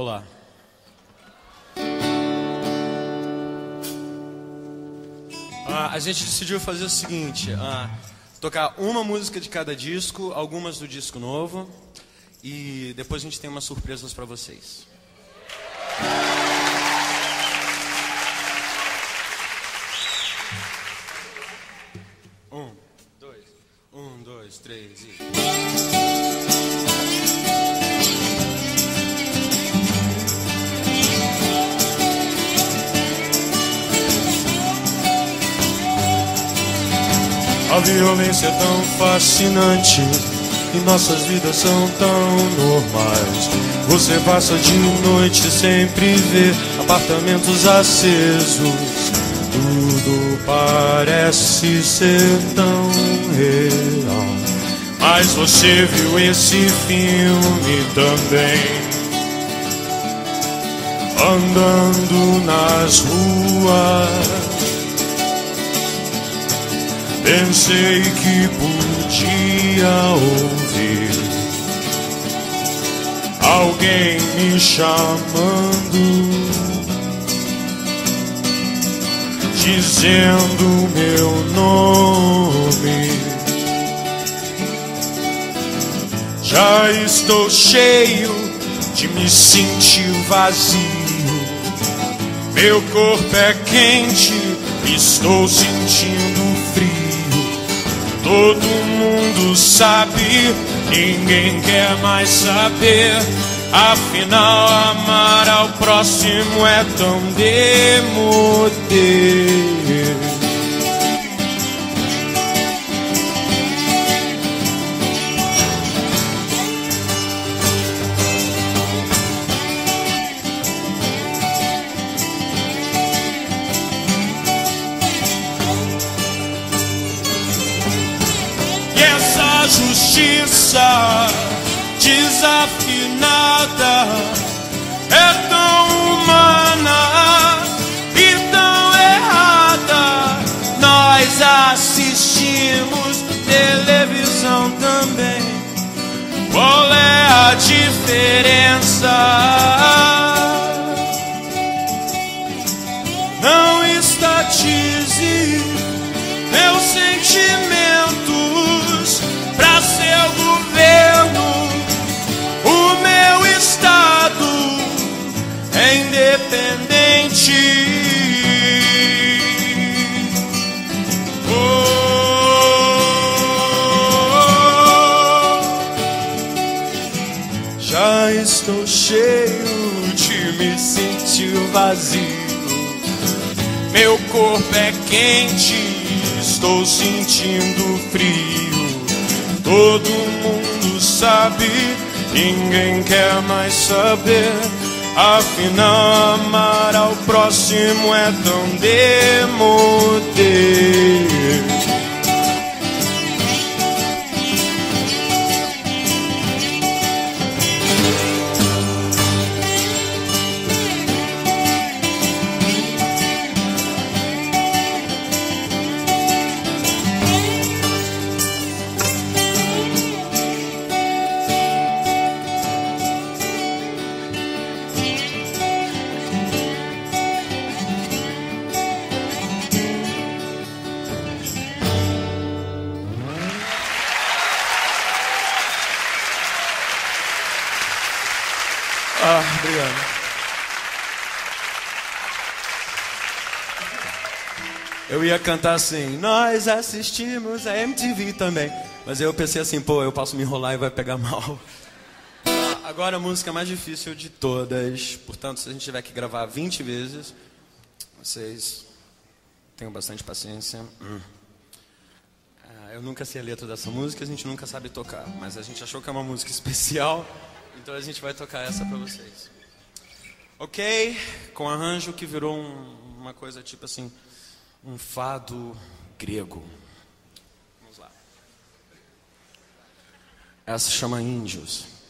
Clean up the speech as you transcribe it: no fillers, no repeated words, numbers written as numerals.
Olá. A gente decidiu fazer o seguinte, tocar uma música de cada disco, algumas do disco novo, e depois a gente tem umas surpresas para vocês. Um, dois, três e... A violência é tão fascinante e nossas vidas são tão normais. Você passa de noite e sempre vê apartamentos acesos. Tudo parece ser tão real. Mas você viu esse filme também, andando nas ruas. Pensei que podia ouvir alguém me chamando, dizendo meu nome. Já estou cheio de me sentir vazio. Meu corpo é quente, estou sentindo frio. Todo mundo sabe, ninguém quer mais saber. Afinal, amar ao próximo é tão demodê. Justiça desafinada é tão humana e tão errada. Nós assistimos televisão também. Qual é a diferença? Não estatize meus sentimentos pra seu governo. O meu estado é independente. Já estou cheio de me sentir vazio. Meu corpo é quente, estou sentindo frio. Todo mundo sabe, ninguém quer mais saber. Afinal, amar ao próximo é tão demodê. Obrigado. Eu ia cantar assim, nós assistimos a MTV também. Mas aí eu pensei assim, pô, eu posso me enrolar e vai pegar mal. Agora a música mais difícil de todas. Portanto, se a gente tiver que gravar 20 vezes, vocês tenham bastante paciência. Eu nunca sei a letra dessa música, a gente nunca sabe tocar. Mas a gente achou que é uma música especial, então a gente vai tocar essa pra vocês. Ok? Com arranjo que virou uma coisa tipo assim, um fado grego. Vamos lá. Essa se chama Índios.